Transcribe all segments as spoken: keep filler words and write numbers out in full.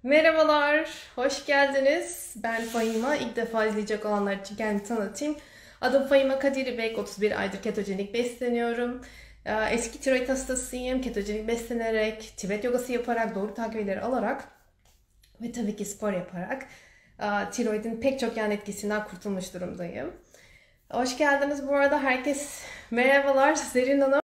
Merhabalar, hoş geldiniz. Ben Fahima. İlk defa izleyecek olanlar için kendimi tanıtayım. Adım Fahima Kadiribek, otuz bir aydır ketojenik besleniyorum. Ee, Eski tiroid hastasıyım. Ketojenik beslenerek, Tibet yogası yaparak, doğru takviyeleri alarak ve tabii ki spor yaparak e, tiroidin pek çok yan etkisinden kurtulmuş durumdayım. Hoş geldiniz bu arada herkes. Merhabalar, Zerrin Hanım.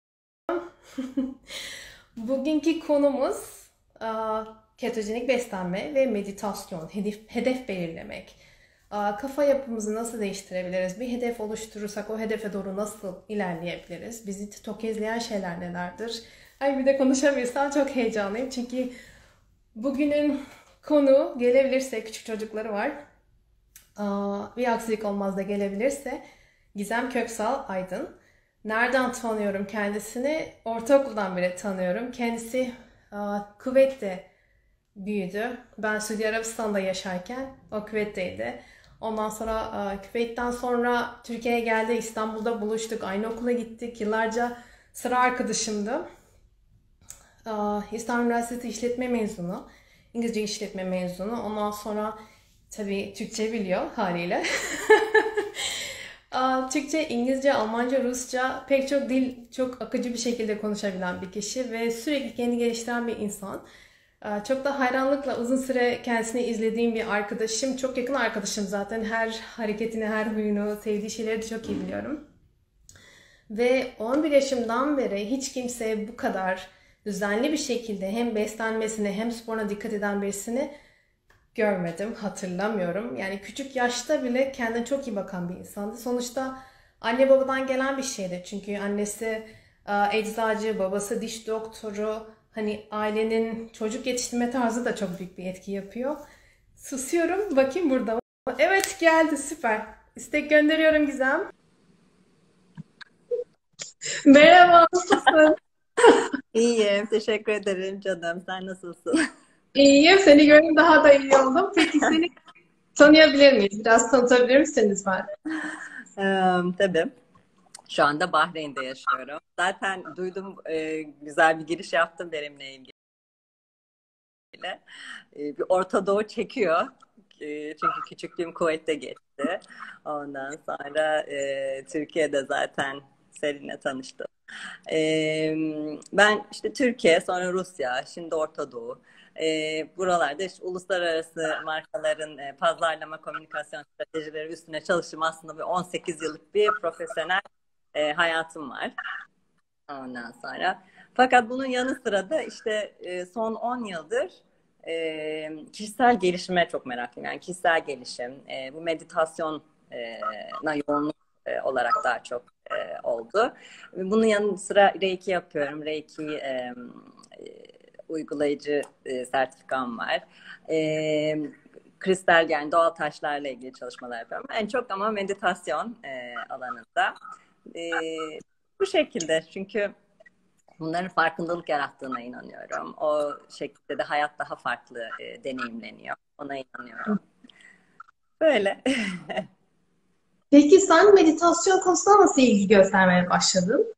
Bugünkü konumuz e, ketojenik beslenme ve meditasyon, hedef, hedef belirlemek. E, Kafa yapımızı nasıl değiştirebiliriz? Bir hedef oluşturursak o hedefe doğru nasıl ilerleyebiliriz? Bizi tökezleyen şeyler nelerdir? Ay bir de konuşabilsem çok heyecanlıyım çünkü bugünün konu gelebilirse küçük çocukları var. Aa, Bir aksilik olmaz da gelebilirse Gizem Köksal Aydın. Nereden tanıyorum kendisini? Ortaokuldan beri tanıyorum. Kendisi aa, Kuveyt'te büyüdü. Ben Suudi Arabistan'da yaşarken o Kuveyt'teydi. Ondan sonra aa, Küveyt'ten sonra Türkiye'ye geldi. İstanbul'da buluştuk. Aynı okula gittik. Yıllarca sıra arkadaşımdı. Aa, İstanbul Üniversitesi İşletme mezunu. İngilizce işletme mezunu. Ondan sonra tabii Türkçe biliyor haliyle. Aa, Türkçe, İngilizce, Almanca, Rusça pek çok dil çok akıcı bir şekilde konuşabilen bir kişi ve sürekli kendini geliştiren bir insan. Aa, Çok da hayranlıkla uzun süre kendisini izlediğim bir arkadaşım. Çok yakın arkadaşım zaten. Her hareketini, her huyunu, sevdiği şeyleri de çok iyi biliyorum. Ve on bir yaşımdan beri hiç kimseye bu kadar düzenli bir şekilde hem beslenmesine hem sporuna dikkat eden birisini görmedim, hatırlamıyorum. Yani küçük yaşta bile kendine çok iyi bakan bir insandı. Sonuçta anne babadan gelen bir şeydi. Çünkü annesi e, eczacı, babası diş doktoru. Hani ailenin çocuk yetiştirme tarzı da çok büyük bir etki yapıyor. Susuyorum, bakayım burada mı? Evet geldi, süper. İstek gönderiyorum Gizem. Merhaba, nasılsın? İyiyim, teşekkür ederim canım. Sen nasılsın? İyiyim, seni görünce daha da iyi oldum. Peki seni tanıyabilir miyiz? Biraz tanıtabilir misiniz ben? Eee, tabii. Şu anda Bahreyn'de yaşıyorum. Zaten duydum, e, güzel bir giriş yaptım benimle ilgili. E, bir Orta Doğu çekiyor. E, çünkü küçüklüğüm Kuveyt'te geçti. Ondan sonra e, Türkiye'de zaten seninle tanıştım. Ee, Ben işte Türkiye, sonra Rusya, şimdi Orta Doğu. Ee, buralarda işte uluslararası markaların e, pazarlama, komünikasyon stratejileri üstüne çalıştım. Aslında bir on sekiz yıllık bir profesyonel e, hayatım var ondan sonra. Fakat bunun yanı sıra da işte e, son on yıldır e, kişisel gelişime çok meraklıyım. Yani kişisel gelişim, e, bu meditasyon e, na yoğunluk e, olarak daha çok e, oldu. Bunun yanı sıra Reiki yapıyorum. Reiki e, e, uygulayıcı e, sertifikam var. E, Kristal yani doğal taşlarla ilgili çalışmalar yapıyorum. En çok ama meditasyon e, alanında. E, Bu şekilde çünkü bunların farkındalık yarattığına inanıyorum. O şekilde de hayat daha farklı e, deneyimleniyor. Ona inanıyorum. Böyle. Peki sen meditasyon konusuna nasıl ilgi göstermeye başladın?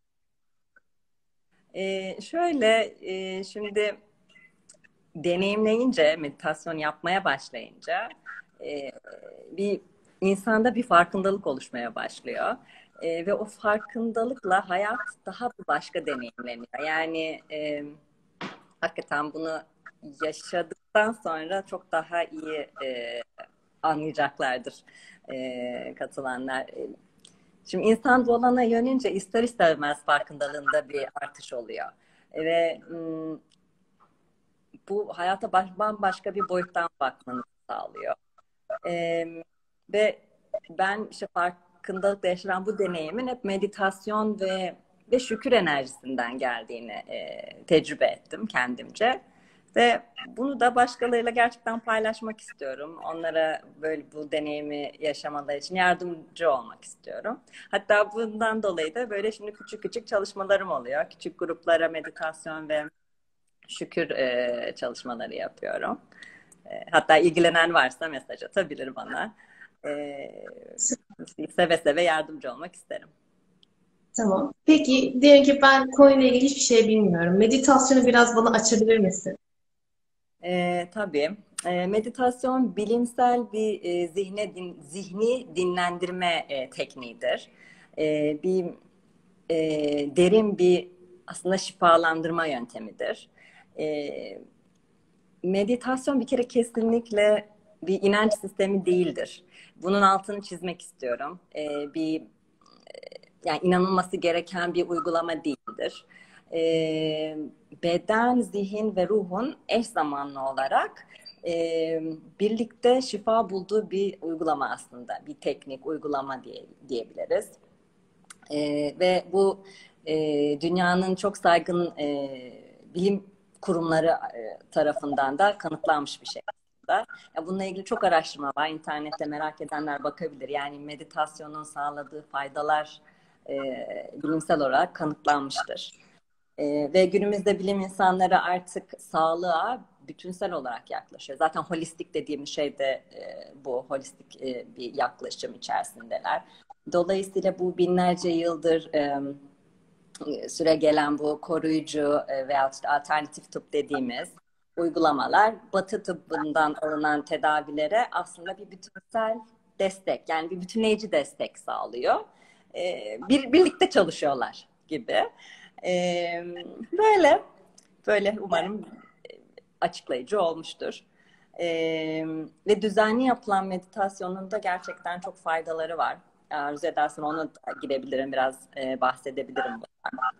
E, şöyle e, şimdi deneyimleyince, meditasyon yapmaya başlayınca e, bir insanda bir farkındalık oluşmaya başlıyor. E, ve o farkındalıkla hayat daha bir başka deneyimleniyor. Yani e, hakikaten bunu yaşadıktan sonra çok daha iyi e, anlayacaklardır e, katılanlar. E, Şimdi insan dolana yönünce ister istemez farkındalığında bir artış oluyor. E, Ve m, bu hayata baş, bambaşka bir boyuttan bakmanı sağlıyor. E, Ve ben işte farkındalıkla yaşanan bu deneyimin hep meditasyon ve ve şükür enerjisinden geldiğini e, tecrübe ettim kendimce. Ve bunu da başkalarıyla gerçekten paylaşmak istiyorum. Onlara böyle bu deneyimi yaşamaları için yardımcı olmak istiyorum. Hatta bundan dolayı da böyle şimdi küçük küçük çalışmalarım oluyor. Küçük gruplara meditasyon ve şükür e, çalışmaları yapıyorum. E, hatta ilgilenen varsa mesaj atabilir bana. E, Seve seve yardımcı olmak isterim. Tamam. Peki diyelim ki ben konuyla ilgili hiçbir şey bilmiyorum. Meditasyonu biraz bana açabilir misin? E, tabii. E, meditasyon bilimsel bir e, zihne din, zihni dinlendirme e, tekniğidir. E, bir e, derin bir aslında şifalandırma yöntemidir. E, Meditasyon bir kere kesinlikle bir inanç sistemi değildir. Bunun altını çizmek istiyorum. E, bir yani inanılması gereken bir uygulama değildir. E, Beden, zihin ve ruhun eş zamanlı olarak e, birlikte şifa bulduğu bir uygulama aslında. Bir teknik, uygulama diye, diyebiliriz. E, ve bu e, dünyanın çok saygın e, bilim kurumları e, tarafından da kanıtlanmış bir şey. Ya bununla ilgili çok araştırma var. İnternette merak edenler bakabilir. Yani meditasyonun sağladığı faydalar e, bilimsel olarak kanıtlanmıştır. E, ve günümüzde bilim insanları artık sağlığa bütünsel olarak yaklaşıyor. Zaten holistik dediğimiz şey de e, bu. Holistik e, bir yaklaşım içerisindeler. Dolayısıyla bu binlerce yıldır e, süre gelen bu koruyucu e, veya işte alternatif tıp dediğimiz uygulamalar Batı tıbbından alınan tedavilere aslında bir bütünsel destek, yani bir bütünleyici destek sağlıyor. E, bir birlikte çalışıyorlar gibi. E, böyle böyle umarım açıklayıcı olmuştur. E, Ve düzenli yapılan meditasyonun da gerçekten çok faydaları var. Arzu edersen ona girebilirim, biraz e, bahsedebilirim bundan.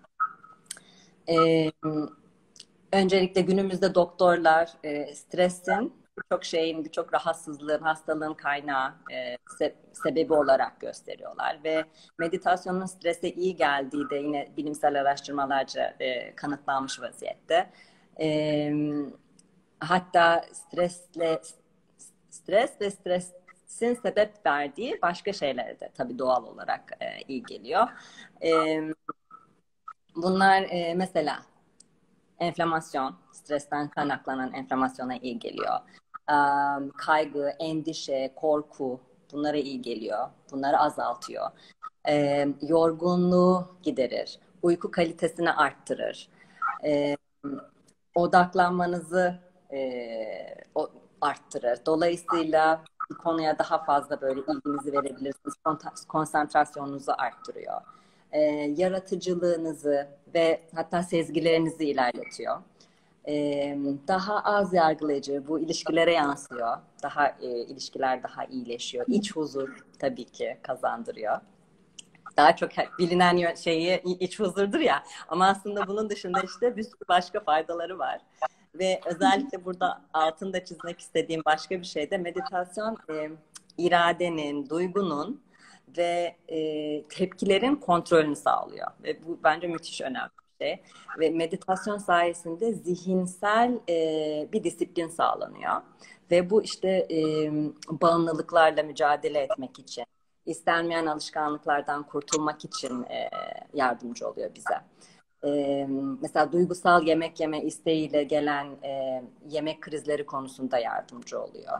E, Öncelikle günümüzde doktorlar e, stresin birçok şeyin, birçok rahatsızlığın, hastalığın kaynağı, e, se- sebebi olarak gösteriyorlar ve meditasyonun strese iyi geldiği de yine bilimsel araştırmalarca e, kanıtlanmış vaziyette. E, Hatta stresle stres ve stresin sebep verdiği başka şeylere de tabii doğal olarak e, iyi geliyor. E, Bunlar e, mesela enflamasyon, stresten kaynaklanan enflamasyona iyi geliyor. Um, kaygı, endişe, korku bunlara iyi geliyor. Bunları azaltıyor. E, yorgunluğu giderir. Uyku kalitesini arttırır. E, Odaklanmanızı e, o, arttırır. Dolayısıyla bir konuya daha fazla böyle ilginizi verebilirsiniz. Konsantrasyonunuzu arttırıyor. E, yaratıcılığınızı ve hatta sezgilerinizi ilerletiyor. E, Daha az yargılayıcı, bu ilişkilere yansıyor. Daha e, ilişkiler daha iyileşiyor. İç huzur tabii ki kazandırıyor. Daha çok bilinen şeyi iç huzurdur ya. Ama aslında bunun dışında işte bir sürü başka faydaları var. Ve özellikle burada altında çizmek istediğim başka bir şey de meditasyon e, iradenin, duygunun ve e, tepkilerin kontrolünü sağlıyor. Ve bu bence müthiş önemli bir şey. Ve meditasyon sayesinde zihinsel e, bir disiplin sağlanıyor. Ve bu işte e, bağımlılıklarla mücadele etmek için, istenmeyen alışkanlıklardan kurtulmak için e, yardımcı oluyor bize. E, mesela duygusal yemek yeme isteğiyle gelen e, yemek krizleri konusunda yardımcı oluyor.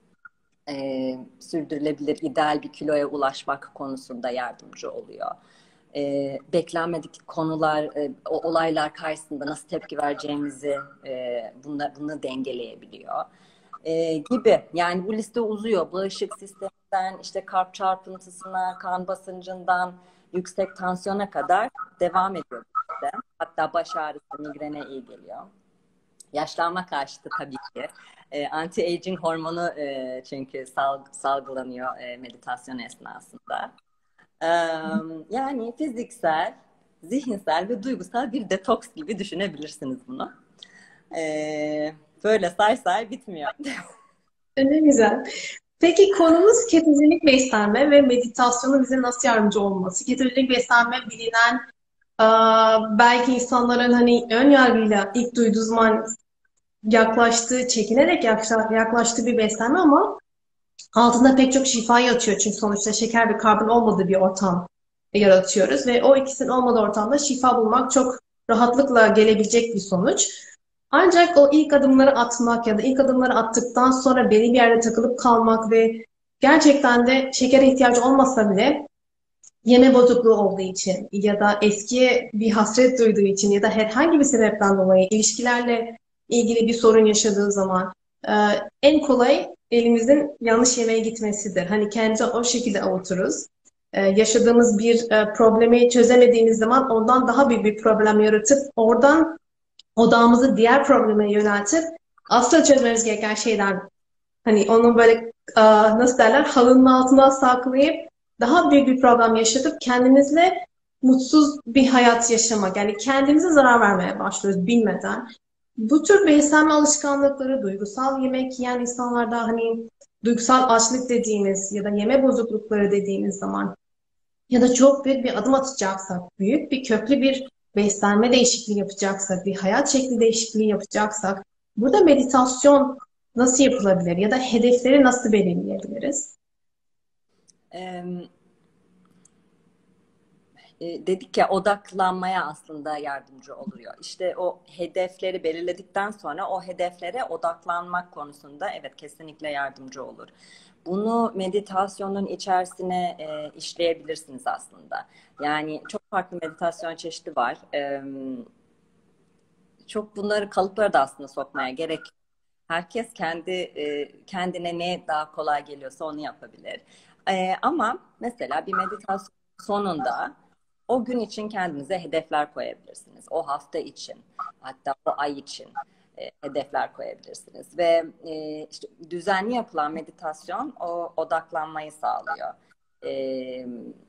E, sürdürülebilir ideal bir kiloya ulaşmak konusunda yardımcı oluyor. E, beklenmedik konular, e, o olaylar karşısında nasıl tepki vereceğimizi e, bunla, bunu dengeleyebiliyor. E, gibi. Yani bu liste uzuyor. Bağışıklık sisteminden, işte kalp çarpıntısına, kan basıncından, yüksek tansiyona kadar devam ediyor işte. Hatta baş ağrısı, migrene iyi geliyor. Yaşlanma karşıtı tabii ki. E, anti-aging hormonu e, çünkü salg salgılanıyor e, meditasyon esnasında. E, Yani fiziksel, zihinsel ve duygusal bir detoks gibi düşünebilirsiniz bunu. E, Böyle say say bitmiyor. Ne güzel. Peki konumuz ketojenik beslenme ve meditasyonun bize nasıl yardımcı olması? Ketojenik beslenme bilinen, aa, belki insanların hani ön yargıyla ilk duyduğu zaman yaklaştığı, çekinerek yaklaştığı, yaklaştığı bir beslenme ama altında pek çok şifa yatıyor. Çünkü sonuçta şeker ve karbon olmadığı bir ortam yaratıyoruz ve o ikisinin olmadığı ortamda şifa bulmak çok rahatlıkla gelebilecek bir sonuç. Ancak o ilk adımları atmak ya da ilk adımları attıktan sonra belli bir yerde takılıp kalmak ve gerçekten de şekere ihtiyacı olmasa bile yeme bozukluğu olduğu için ya da eskiye bir hasret duyduğu için ya da herhangi bir sebepten dolayı ilişkilerle ilgili bir sorun yaşadığı zaman e, en kolay elimizin yanlış yemeğe gitmesidir. Hani kendi o şekilde avuturuz. E, yaşadığımız bir e, problemi çözemediğimiz zaman ondan daha büyük bir problem yaratıp oradan odağımızı diğer probleme yöneltip asıl çözmemiz gereken şeyden hani onun böyle e, nasıl derler halının altına saklayıp daha büyük bir problem yaşatıp kendimizle mutsuz bir hayat yaşamak. Yani kendimize zarar vermeye başlıyoruz bilmeden. Bu tür beslenme alışkanlıkları, duygusal yemek yiyen insanlarda hani duygusal açlık dediğimiz ya da yeme bozuklukları dediğimiz zaman ya da çok büyük bir adım atacaksak, büyük bir köklü bir beslenme değişikliği yapacaksak, bir hayat şekli değişikliği yapacaksak, burada meditasyon nasıl yapılabilir ya da hedefleri nasıl belirleyebiliriz? Ee, e, dedik ya, odaklanmaya aslında yardımcı oluyor. İşte o hedefleri belirledikten sonra o hedeflere odaklanmak konusunda evet kesinlikle yardımcı olur. Bunu meditasyonun içerisine e, işleyebilirsiniz aslında. Yani çok farklı meditasyon çeşidi var. E, çok bunları kalıplara da aslında sokmaya gerek yok. Herkes kendi e, kendine ne daha kolay geliyorsa onu yapabilir. E, ama mesela bir meditasyon sonunda o gün için kendinize hedefler koyabilirsiniz. O hafta için, hatta o ay için e, hedefler koyabilirsiniz. Ve e, işte düzenli yapılan meditasyon o odaklanmayı sağlıyor. E,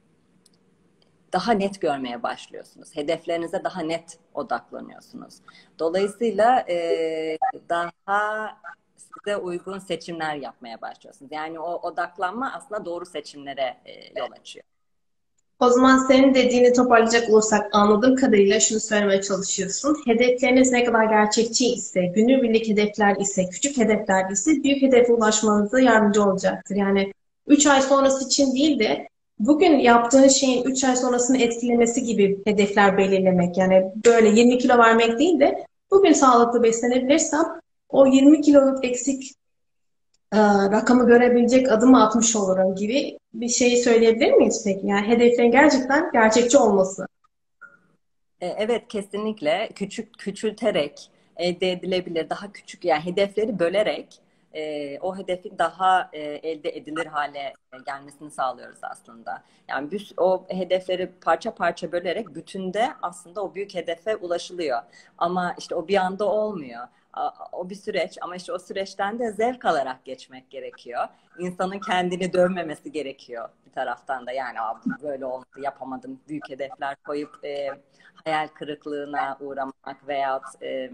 daha net görmeye başlıyorsunuz. Hedeflerinize daha net odaklanıyorsunuz. Dolayısıyla e, daha size uygun seçimler yapmaya başlıyorsunuz. Yani o odaklanma aslında doğru seçimlere e, yol açıyor. O zaman senin dediğini toparlayacak olursak anladığım kadarıyla şunu söylemeye çalışıyorsun. Hedefleriniz ne kadar gerçekçi ise, günübirlik hedefler ise, küçük hedefler ise büyük hedefe ulaşmanıza yardımcı olacaktır. Yani üç ay sonrası için değil de bugün yaptığın şeyin üç ay sonrasını etkilemesi gibi hedefler belirlemek. Yani böyle yirmi kilo vermek değil de bugün sağlıklı beslenebilirsem o yirmi kiloluk eksik e, rakamı görebilecek adım atmış olurum gibi bir şeyi söyleyebilir miyiz peki? Yani hedeflerin gerçekten gerçekçi olması. E, Evet, kesinlikle küçük küçülterek elde edilebilir, daha küçük, yani hedefleri bölerek e, o hedefin daha e, elde edilir hale e, gelmesini sağlıyoruz aslında. Yani bir, o hedefleri parça parça bölerek bütünde aslında o büyük hedefe ulaşılıyor. Ama işte o bir anda olmuyor. A- O bir süreç, ama işte o süreçten de zevk alarak geçmek gerekiyor. İnsanın kendini dövmemesi gerekiyor bir taraftan da. Yani bu böyle olmadı, yapamadım, büyük hedefler koyup e, hayal kırıklığına uğramak veya e,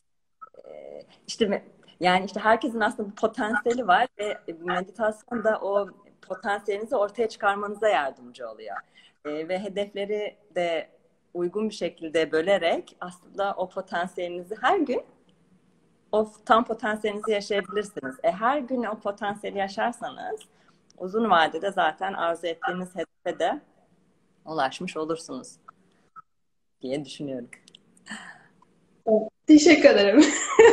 e, işte yani işte herkesin aslında bir potansiyeli var ve meditasyon da o potansiyelinizi ortaya çıkarmanıza yardımcı oluyor. E, ve hedefleri de uygun bir şekilde bölerek aslında o potansiyelinizi her gün o tam potansiyelinizi yaşayabilirsiniz. E, her gün o potansiyeli yaşarsanız uzun vadede zaten arzu ettiğiniz hedefe de ulaşmış olursunuz diye düşünüyorum. Teşekkür ederim.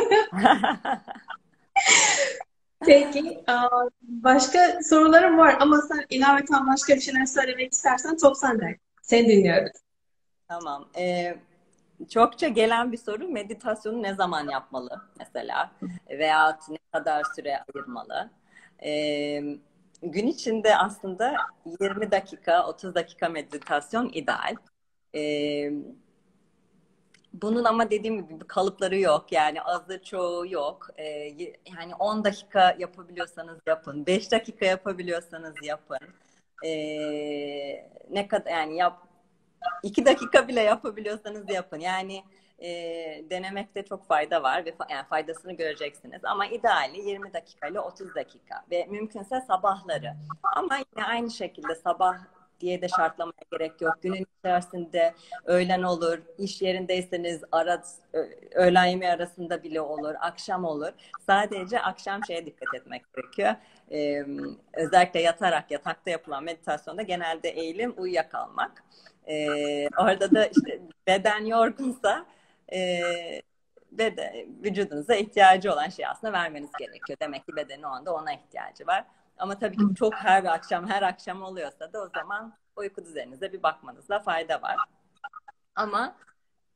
Peki, başka sorularım var ama sen ilaveten başka bir şeyler söylemek istersen top sende. Seni dinliyoruz. Tamam. Ee, çokça gelen bir soru, meditasyonu ne zaman yapmalı mesela? Veya ne kadar süre ayırmalı? Ee, gün içinde aslında yirmi dakika, otuz dakika meditasyon ideal. Ee, bunun ama dediğim gibi kalıpları yok. Yani azı çoğu yok. Ee, yani on dakika yapabiliyorsanız yapın. beş dakika yapabiliyorsanız yapın. Ee, ne kadar yani yap İki dakika bile yapabiliyorsanız yapın. Yani e, denemekte çok fayda var ve fa- yani faydasını göreceksiniz. Ama ideali yirmi dakika ile otuz dakika ve mümkünse sabahları. Ama yine aynı şekilde sabah diye de şartlamaya gerek yok. Günün içerisinde öğlen olur, iş yerindeyseniz ara, öğlen yemeği arasında bile olur, akşam olur. Sadece akşam şeye dikkat etmek gerekiyor. Ee, özellikle yatarak, yatakta yapılan meditasyonda genelde eğilim uyuyakalmak. Ee, orada da işte beden yorgunsa e, beden, vücudunuza ihtiyacı olan şeyi aslında vermeniz gerekiyor. Demek ki bedenin o anda ona ihtiyacı var. Ama tabii ki bu çok her akşam her akşam oluyorsa da o zaman uyku düzeninize bir bakmanızda fayda var. Ama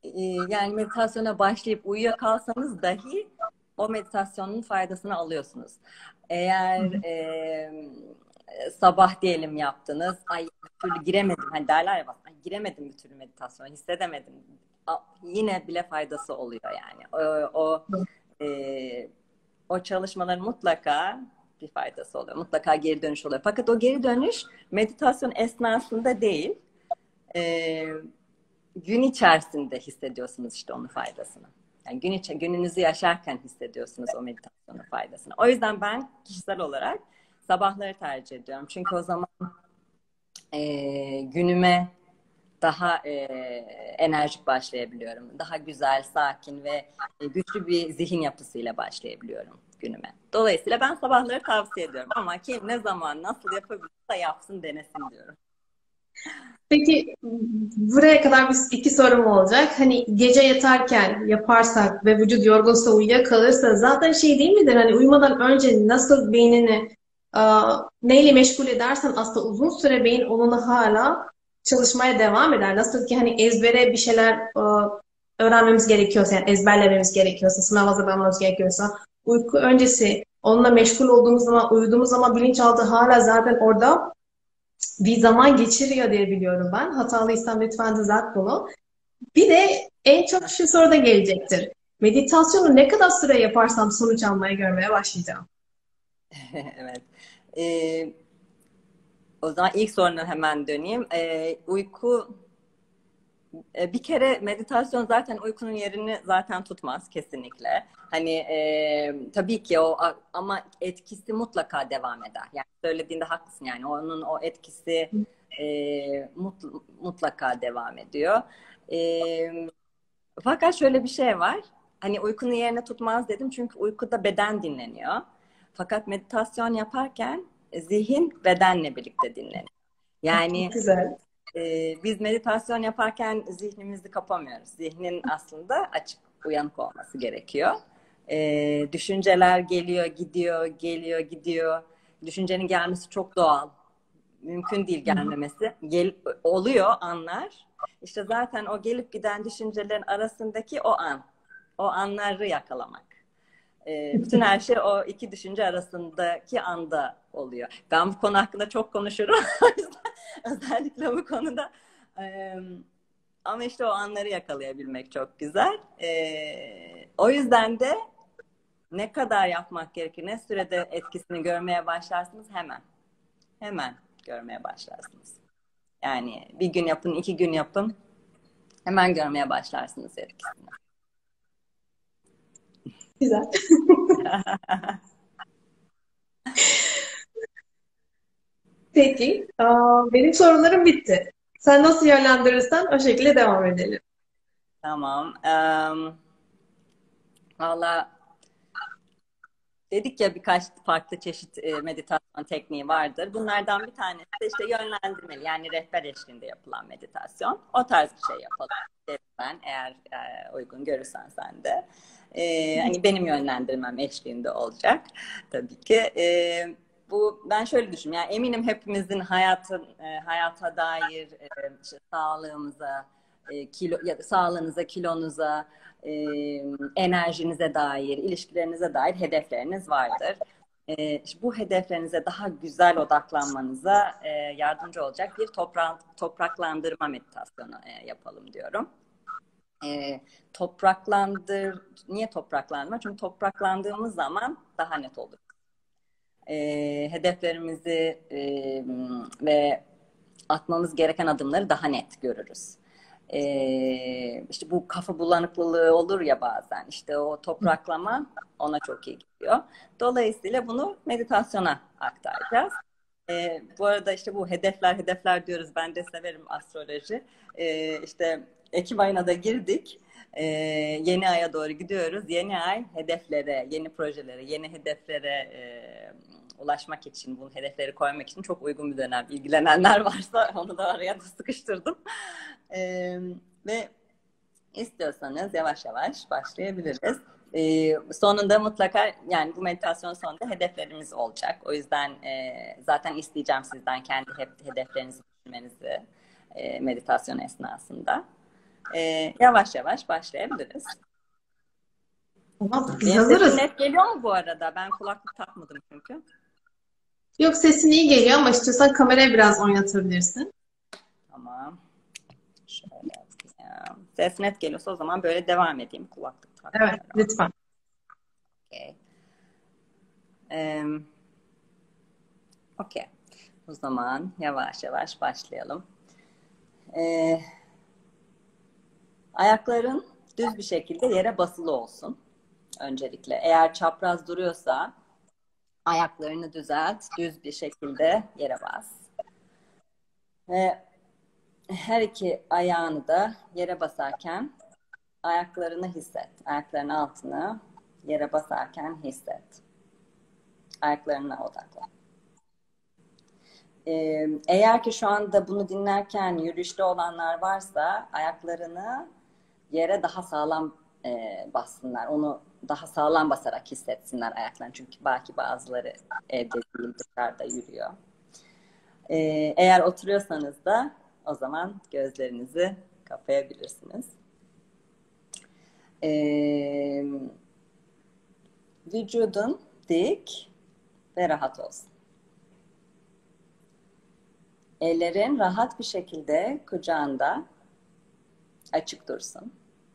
e, yani meditasyona başlayıp uyuyakalsanız dahi o meditasyonun faydasını alıyorsunuz. Eğer e, sabah diyelim yaptınız, ay bir türlü giremedim, hani derler ya bak, ay, giremedim bir türlü meditasyona, hissedemedim. A, yine bile faydası oluyor yani. O, o, e, o çalışmaların mutlaka bir faydası oluyor. Mutlaka geri dönüş oluyor. Fakat o geri dönüş meditasyon esnasında değil, e, gün içerisinde hissediyorsunuz işte onun faydasını. Yani gün içi, gününüzü yaşarken hissediyorsunuz o meditasyonun faydasını. O yüzden ben kişisel olarak sabahları tercih ediyorum. Çünkü o zaman e, günüme daha e, enerjik başlayabiliyorum. Daha güzel, sakin ve e, güçlü bir zihin yapısıyla başlayabiliyorum günüme. Dolayısıyla ben sabahları tavsiye ediyorum. Ama kim ne zaman, nasıl yapabilirse yapsın, denesin diyorum. Peki buraya kadar biz iki sorum olacak. Hani gece yatarken yaparsak ve vücut yorgunsa uyuyakalırsa zaten şey değil midir? Hani uyumadan önce nasıl beynini aa, neyle meşgul edersen aslında uzun süre beyin onunla hala çalışmaya devam eder. Nasıl ki hani ezbere bir şeyler aa, öğrenmemiz gerekiyorsa, yani ezberlememiz gerekiyorsa, sınav hazırlanmamız gerekiyorsa, uyku öncesi onunla meşgul olduğumuz zaman, uyuduğumuz zaman bilinçaltı hala zaten orada bir zaman geçiriyor diye biliyorum ben. Hatalıysam lütfen düzelt bunu. Bir de en çok şu soru da gelecektir. Meditasyonu ne kadar süre yaparsam sonuç almaya görmeye başlayacağım. Evet. Ee, O zaman ilk soruna hemen döneyim. Ee, uyku e, bir kere meditasyon zaten uykunun yerini zaten tutmaz kesinlikle. Hani e, tabii ki o, ama etkisi mutlaka devam eder. Yani söylediğinde haklısın, yani onun o etkisi e, mut, mutlaka devam ediyor. E, Fakat şöyle bir şey var. Hani uykunun yerini tutmaz dedim çünkü uykuda beden dinleniyor. Fakat meditasyon yaparken zihin bedenle birlikte dinleniyor. Çok Yani güzel. ee, biz meditasyon yaparken zihnimizi kapamıyoruz. Zihnin aslında açık, uyanık olması gerekiyor. Ee, düşünceler geliyor, gidiyor, geliyor, gidiyor. Düşüncenin gelmesi çok doğal. Mümkün değil gelmemesi. Gel, oluyor anlar. İşte zaten o gelip giden düşüncelerin arasındaki o an. O anları yakalamak. E, bütün her şey o iki düşünce arasındaki anda oluyor. Ben bu konu hakkında çok konuşurum. O yüzden özellikle bu konuda. E, Ama işte o anları yakalayabilmek çok güzel. E, o yüzden de ne kadar yapmak gerekir, ne sürede etkisini görmeye başlarsınız hemen. Hemen görmeye başlarsınız. Yani bir gün yapın, iki gün yapın. Hemen görmeye başlarsınız etkisini. Güzel. Peki. Aa, benim sorularım bitti. Sen nasıl yönlendirirsen o şekilde devam edelim. Tamam. Um, valla dedik ya, birkaç farklı çeşit e, meditasyon tekniği vardır. Bunlardan bir tanesi de işte yönlendirmeli, yani rehber eşliğinde yapılan meditasyon. O tarz bir şey yapalım derim ben, eğer e, uygun görürsen sen de. E, hani benim yönlendirmem eşliğinde olacak tabii ki. E, bu, ben şöyle düşünüyorum. Yani eminim hepimizin hayatın e, hayata dair, e, işte sağlığımıza, e, kilo ya da sağlığınıza, kilonuza, e, enerjinize dair, ilişkilerinize dair hedefleriniz vardır. E, işte bu hedeflerinize daha güzel odaklanmanıza e, yardımcı olacak bir toprak, topraklandırma meditasyonu e, yapalım diyorum. E, topraklandır, niye topraklandırma? Çünkü topraklandığımız zaman daha net olur. E, hedeflerimizi e, ve atmamız gereken adımları daha net görürüz. Ee, işte bu kafa bulanıklılığı olur ya bazen, işte o topraklama ona çok iyi gidiyor. Dolayısıyla bunu meditasyona aktaracağız. Ee, bu arada işte bu hedefler hedefler diyoruz, ben de severim astroloji. Ee, işte Ekim ayına da girdik. Ee, Yeni aya doğru gidiyoruz. Yeni ay hedeflere, yeni projelere, yeni hedeflere e, ulaşmak için, bu hedefleri koymak için çok uygun bir dönem. İlgilenenler varsa onu da araya da sıkıştırdım. Ee, ve istiyorsanız yavaş yavaş başlayabiliriz. Ee, sonunda mutlaka, yani bu meditasyon sonunda hedeflerimiz olacak. O yüzden e, zaten isteyeceğim sizden kendi hep hedeflerinizi düşünmenizi e, meditasyon esnasında. Ee, yavaş yavaş başlayabiliriz. Tamam, biz Benim sesim hazırız. net geliyor mu bu arada? Ben kulaklık takmadım çünkü. Yok, sesin iyi geliyor ama istiyorsan kamerayı biraz oynatabilirsin. Tamam. Şöyle yapayım. Ses net geliyorsa o zaman böyle devam edeyim kulaklık Evet, takmayarak. lütfen. Okay. Ee, okay. O zaman yavaş yavaş başlayalım. Ee, ayakların düz bir şekilde yere basılı olsun. Öncelikle. Eğer çapraz duruyorsa ayaklarını düzelt. Düz bir şekilde yere bas. Ve her iki ayağını da yere basarken ayaklarını hisset. Ayaklarının altını yere basarken hisset. Ayaklarına odaklan. Ee, eğer ki şu anda bunu dinlerken yürüyüşte olanlar varsa ayaklarını yere daha sağlam e, bassınlar. Onu daha sağlam basarak hissetsinler ayaklarını. Çünkü belki bazıları evde değil, dışarıda yürüyor. Ee, eğer oturuyorsanız da o zaman gözlerinizi kapayabilirsiniz. Ee, vücudun dik ve rahat olsun. Ellerin rahat bir şekilde kucağında açık dursun.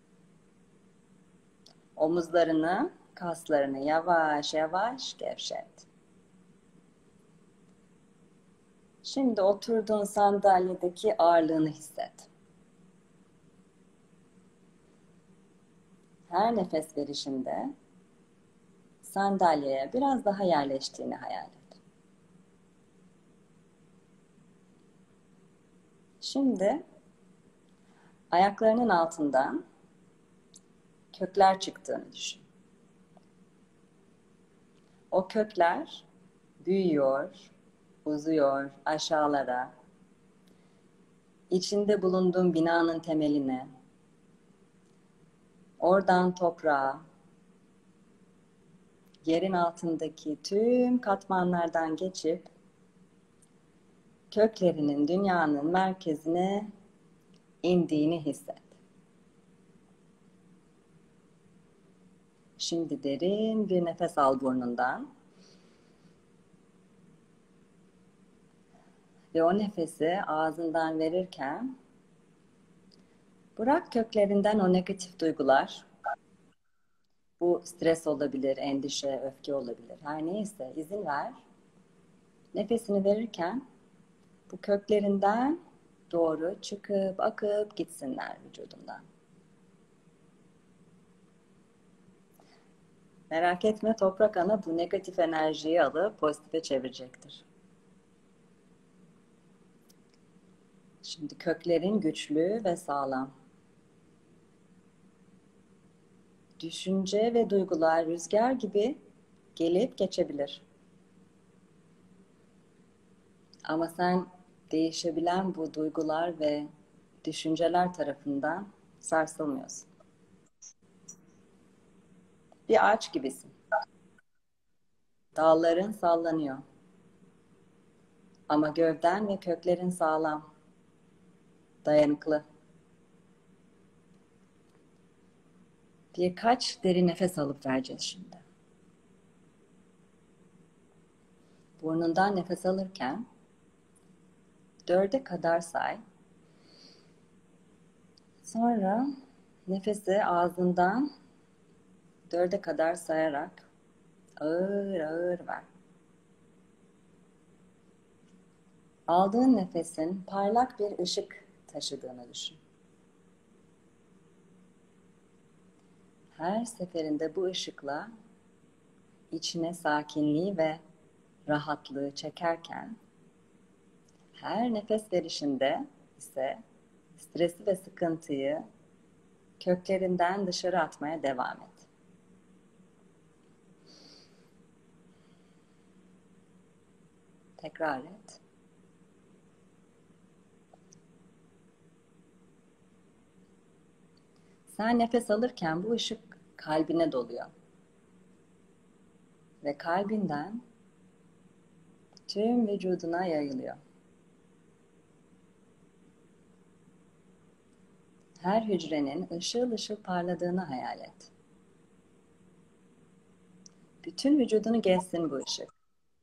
Omuzlarını, kaslarını yavaş yavaş gevşet. Şimdi oturduğun sandalyedeki ağırlığını hisset. Her nefes verişinde sandalyeye biraz daha yerleştiğini hayal et. Şimdi ayaklarının altından kökler çıktığını düşün. O kökler büyüyor, uzuyor aşağılara, içinde bulunduğun binanın temeline, oradan toprağa, yerin altındaki tüm katmanlardan geçip köklerinin dünyanın merkezine indiğini hisset. Şimdi derin bir nefes al burnundan. Ve o nefesi ağzından verirken bırak köklerinden o negatif duygular. Bu stres olabilir, endişe, öfke olabilir. Her neyse izin ver. Nefesini verirken bu köklerinden doğru çıkıp akıp gitsinler vücudundan. Merak etme, toprak ana bu negatif enerjiyi alıp pozitife çevirecektir. Şimdi köklerin güçlü ve sağlam. Düşünce ve duygular rüzgar gibi gelip geçebilir. Ama sen değişebilen bu duygular ve düşünceler tarafından sarsılmıyorsun. Bir ağaç gibisin. Dalların sallanıyor. Ama gövden ve köklerin sağlam, dayanıklı. Birkaç derin nefes alıp vereceğiz şimdi. Burnundan nefes alırken dörde kadar say. Sonra nefesi ağzından dörde kadar sayarak ağır ağır ver. Aldığın nefesin parlak bir ışık taşıdığını düşün. Her seferinde bu ışıkla içine sakinliği ve rahatlığı çekerken her nefes verişinde ise stresi ve sıkıntıyı köklerinden dışarı atmaya devam et. Tekrar et. Sen nefes alırken bu ışık kalbine doluyor. Ve kalbinden tüm vücuduna yayılıyor. Her hücrenin ışıl ışıl parladığını hayal et. Bütün vücudunu gezsin bu ışık.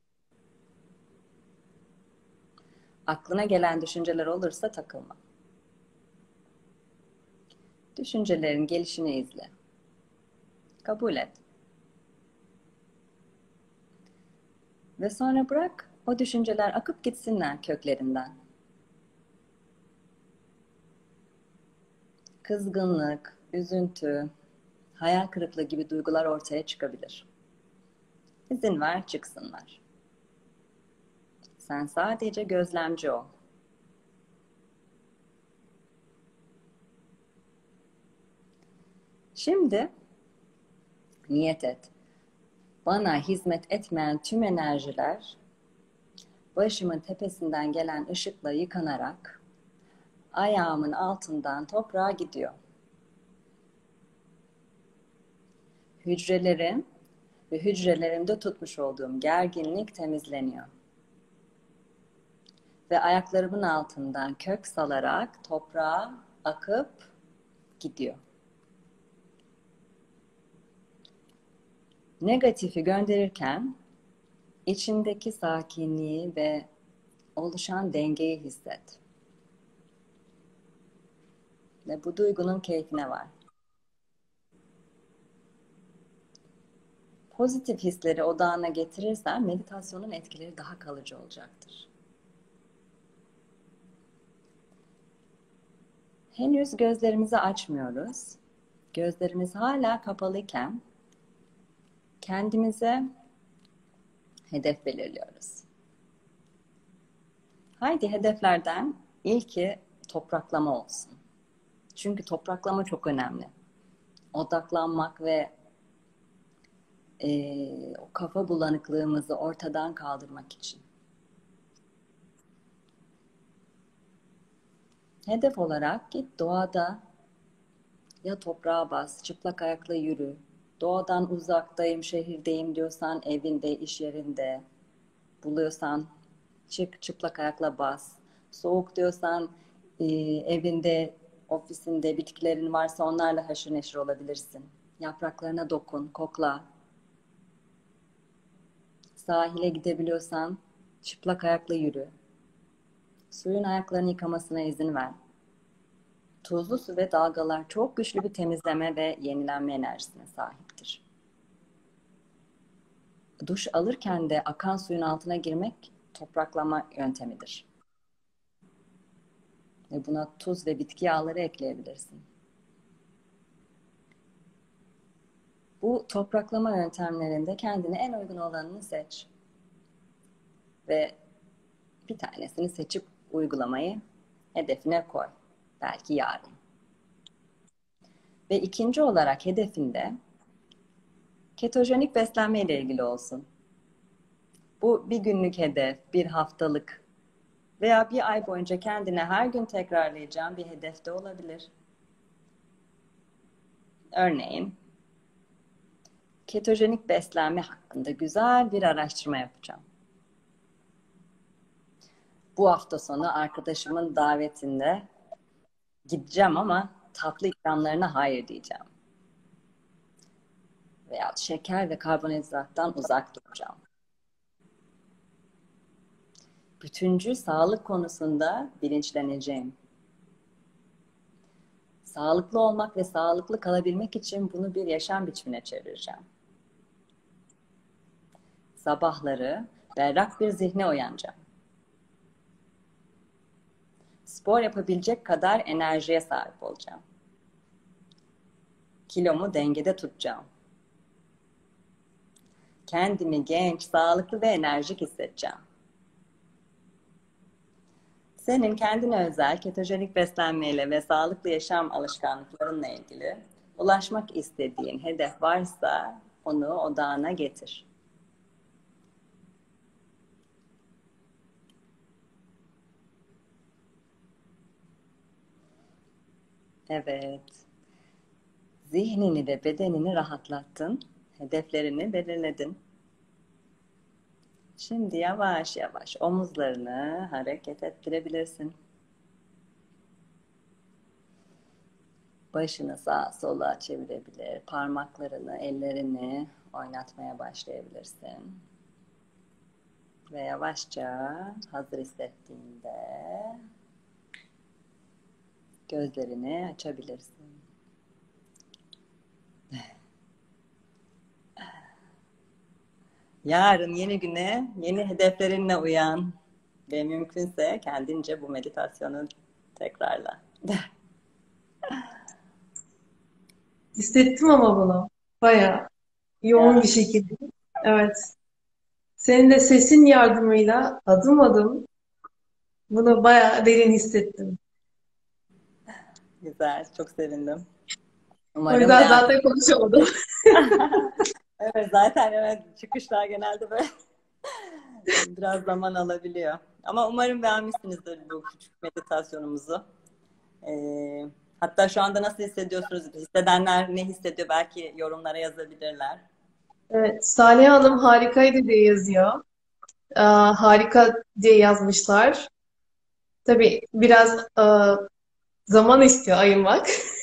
Aklına gelen düşünceler olursa takılma. Düşüncelerin gelişini izle. Kabul et. Ve sonra bırak o düşünceler akıp gitsinler köklerinden. Kızgınlık, üzüntü, hayal kırıklığı gibi duygular ortaya çıkabilir. İzin ver çıksınlar. Sen sadece gözlemci ol. Şimdi niyet et. Bana hizmet etmeyen tüm enerjiler başımın tepesinden gelen ışıkla yıkanarak ayağımın altından toprağa gidiyor. Hücrelerim ve hücrelerimde tutmuş olduğum gerginlik temizleniyor. Ve ayaklarımın altından kök salarak toprağa akıp gidiyor. Negatifi gönderirken içindeki sakinliği ve oluşan dengeyi hisset. Ve bu duygunun keyfine var. Pozitif hisleri odağına getirirsen meditasyonun etkileri daha kalıcı olacaktır. Henüz gözlerimizi açmıyoruz. Gözlerimiz hala kapalıyken kendimize hedef belirliyoruz. Haydi hedeflerden ilki topraklama olsun. Çünkü topraklama çok önemli. Odaklanmak ve e, o kafa bulanıklığımızı ortadan kaldırmak için. Hedef olarak git doğada ya toprağa bas, çıplak ayakla yürü. Doğadan uzaktayım, şehirdeyim diyorsan evinde, iş yerinde buluyorsan çık çıplak ayakla bas. Soğuk diyorsan e, evinde, ofisinde bitkilerin varsa onlarla haşır neşir olabilirsin. Yapraklarına dokun, kokla. Sahile gidebiliyorsan çıplak ayakla yürü. Suyun ayaklarını yıkamasına izin ver. Tuzlu su ve dalgalar çok güçlü bir temizleme ve yenilenme enerjisine sahiptir. Duş alırken de akan suyun altına girmek topraklama yöntemidir. Ve buna tuz ve bitki yağları ekleyebilirsin. Bu topraklama yöntemlerinde kendine en uygun olanını seç. Ve bir tanesini seçip uygulamayı hedefine koy. Belki yarın. Ve ikinci olarak hedefinde ketojenik beslenme ile ilgili olsun. Bu bir günlük hedef, bir haftalık veya bir ay boyunca kendine her gün tekrarlayacağın bir hedef de olabilir. Örneğin, ketojenik beslenme hakkında güzel bir araştırma yapacağım. Bu hafta sonu arkadaşımın davetinde gideceğim ama tatlı ikramlarına hayır diyeceğim. Veya şeker ve karbonhidrattan uzak duracağım. Bütüncül sağlık konusunda bilinçleneceğim. Sağlıklı olmak ve sağlıklı kalabilmek için bunu bir yaşam biçimine çevireceğim. Sabahları berrak bir zihne uyanacağım. Spor yapabilecek kadar enerjiye sahip olacağım. Kilomu dengede tutacağım. Kendimi genç, sağlıklı ve enerjik hissedeceğim. Senin kendine özel ketojenik beslenmeyle ve sağlıklı yaşam alışkanlıklarınla ilgili ulaşmak istediğin hedef varsa onu odağına getir. Evet. Zihnini ve bedenini rahatlattın. Hedeflerini belirledin. Şimdi yavaş yavaş omuzlarını hareket ettirebilirsin. Başını sağa sola çevirebilir. Parmaklarını, ellerini oynatmaya başlayabilirsin. Ve yavaşça hazır hissettiğinde gözlerini açabilirsin. Yarın yeni güne, yeni hedeflerinle uyan ve mümkünse kendince bu meditasyonu tekrarla. Hissettim ama bunu. Bayağı yoğun Ya, bir şekilde. Evet. Senin de sesin yardımıyla adım adım bunu bayağı derin hissettim. güzel, çok sevindim. O Umarım yüzden beğen. zaten konuşamadım. Evet, zaten evet çıkışlar genelde böyle biraz zaman alabiliyor. Ama umarım beğenmişsinizdir bu küçük meditasyonumuzu. Ee, hatta şu anda nasıl hissediyorsunuz? Hissedenler ne hissediyor? Belki yorumlara yazabilirler. Evet, Salih Hanım harikaydı diye yazıyor. Aa, harika diye yazmışlar. Tabii biraz aa, zaman istiyor ayırmak.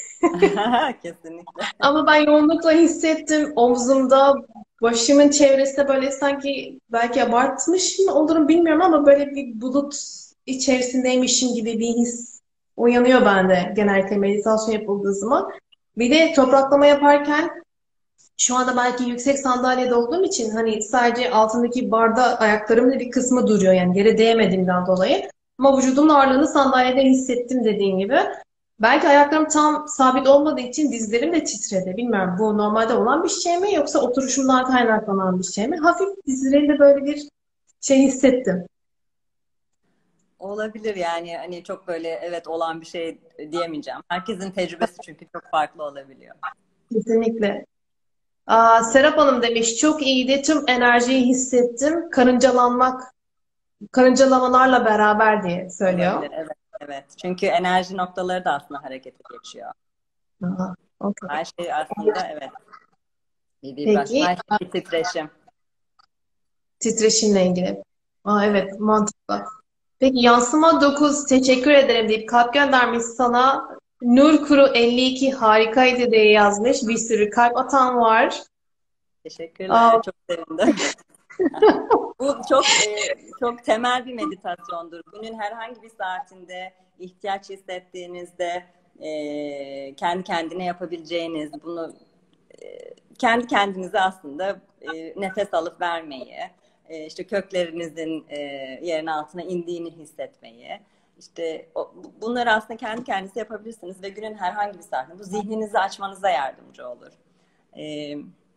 Kesinlikle. Ama ben yoğunlukla hissettim. Omzumda, başımın çevresinde böyle sanki belki abartmış mı olurum bilmiyorum ama böyle bir bulut içerisindeymişim gibi bir his uyanıyor bende genellikle meditasyon yapıldığı zaman. Bir de topraklama yaparken şu anda belki yüksek sandalyede olduğum için hani sadece altındaki barda ayaklarımın bir kısmı duruyor yani yere değmediğimden dolayı. Ama vücudumun ağırlığını sandalyede hissettim dediğin gibi. Belki ayaklarım tam sabit olmadığı için dizlerim de titredi. Bilmiyorum bu normalde olan bir şey mi yoksa oturuşumdan kaynaklanan bir şey mi? Hafif dizlerimde böyle bir şey hissettim. Olabilir yani hani çok böyle evet olan bir şey diyemeyeceğim. Herkesin tecrübesi çünkü çok farklı olabiliyor. Kesinlikle. Aa, Serap Hanım demiş çok iyiydi. Tüm enerjiyi hissettim. Karıncalanmak, karıncalamalarla beraber diye söylüyor. Olabilir evet evet. Çünkü enerji noktaları da aslında harekete geçiyor. Aha, okey. Her şey aslında evet bir vibrasyon, Peki her şey bir titreşim. titreşimle ilgili. Aa, evet mantıklı. Peki yansıma dokuz teşekkür ederim deyip kalp göndermiş sana. Nur Kuru elli iki harikaydı diye yazmış. Bir sürü kalp atan var. Teşekkürler, Aa, çok sevindim. Bu çok e, çok temel bir meditasyondur. Günün herhangi bir saatinde ihtiyaç hissettiğinizde e, kendi kendine yapabileceğiniz bunu e, kendi kendinize aslında e, nefes alıp vermeyi, e, işte köklerinizin e, yerin altına indiğini hissetmeyi, işte o, bunları aslında kendi kendinize yapabilirsiniz ve günün herhangi bir saatinde bu zihninizi açmanıza yardımcı olur. E,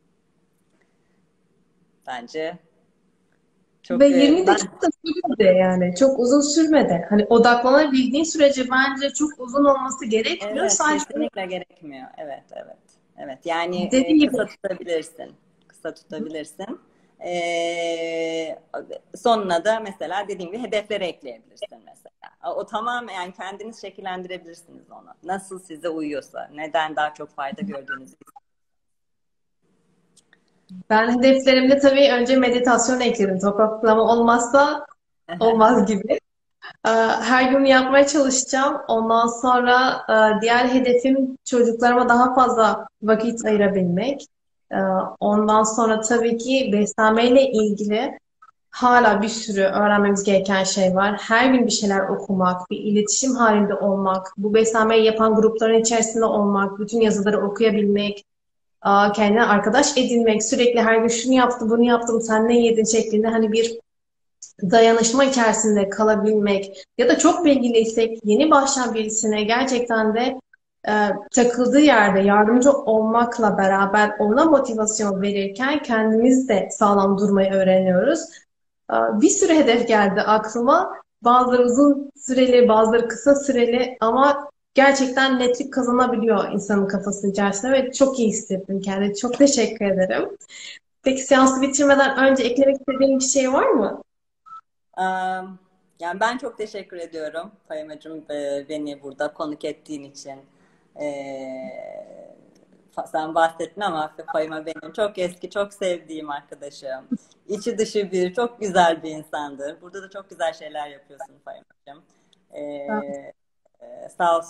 bence ve çok e, yirmi ben dakika sürmedi yani. Çok uzun sürmedi. Hani odaklanabildiğin sürece bence çok uzun olması gerekmiyor. evet, Sadece kesinlikle gerekmiyor. Evet, evet. Evet, yani e, dediğim kısa gibi tutabilirsin. Kısa tutabilirsin. E, sonuna da mesela dediğim gibi hedefleri ekleyebilirsin mesela. O tamamen yani kendiniz şekillendirebilirsiniz onu. Nasıl size uyuyorsa, neden daha çok fayda gördüğünüzü. ben hedeflerimde tabii önce meditasyon ekledim. Topraklama olmazsa olmaz gibi. Ee, Her gün yapmaya çalışacağım. Ondan sonra e, diğer hedefim çocuklarıma daha fazla vakit ayırabilmek. Ee, Ondan sonra tabii ki beslenmeyle ilgili hala bir sürü öğrenmemiz gereken şey var. Her gün bir şeyler okumak, bir iletişim halinde olmak, bu beslenmeyi yapan grupların içerisinde olmak, bütün yazıları okuyabilmek, aa, kendine arkadaş edinmek, sürekli her gün şunu yaptım, bunu yaptım, sen ne yedin şeklinde hani bir dayanışma içerisinde kalabilmek ya da çok bilgiliysek yeni başlayan birisine gerçekten de e, takıldığı yerde yardımcı olmakla beraber ona motivasyon verirken kendimiz de sağlam durmayı öğreniyoruz. E, Bir sürü hedef geldi aklıma. Bazıları uzun süreli, bazıları kısa süreli ama gerçekten netlik kazanabiliyor insanın kafasının içerisinde ve çok iyi hissettim kendimi. Çok teşekkür ederim. Peki seansı bitirmeden önce eklemek istediğin bir şey var mı? Am, Yani ben çok teşekkür ediyorum Fahimeciğim, e, beni burada konuk ettiğin için. E, fa- sen bahsettin ama Fahime benim çok eski, çok sevdiğim arkadaşım. İçi dışı bir, çok güzel bir insandır. Burada da çok güzel şeyler yapıyorsun Fahimeciğim. E, e, sağ olsun.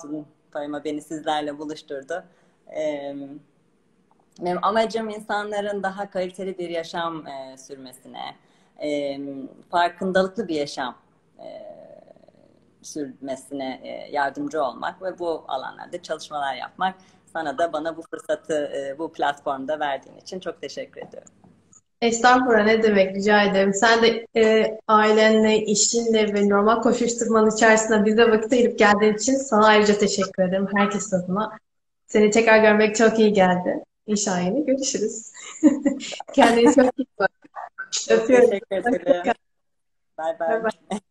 Poema beni sizlerle buluşturdu. Ee, benim amacım insanların daha kaliteli bir yaşam e, sürmesine, e, farkındalıklı bir yaşam e, sürmesine e, yardımcı olmak ve bu alanlarda çalışmalar yapmak. Sana da bana bu fırsatı e, bu platformda verdiğin için çok teşekkür ediyorum. Estağfurullah, ne demek, rica ederim. Sen de e, ailenle, işinle ve normal koşuşturmanın içerisinde bize vakit ayırıp geldiğin için sana ayrıca teşekkür ederim. Herkes adına. Seni tekrar görmek çok iyi geldi. İnşallah yine görüşürüz. Kendine çok iyi bak. Çok Öpüyorum. teşekkür ederim. Bye Bye bye. bye.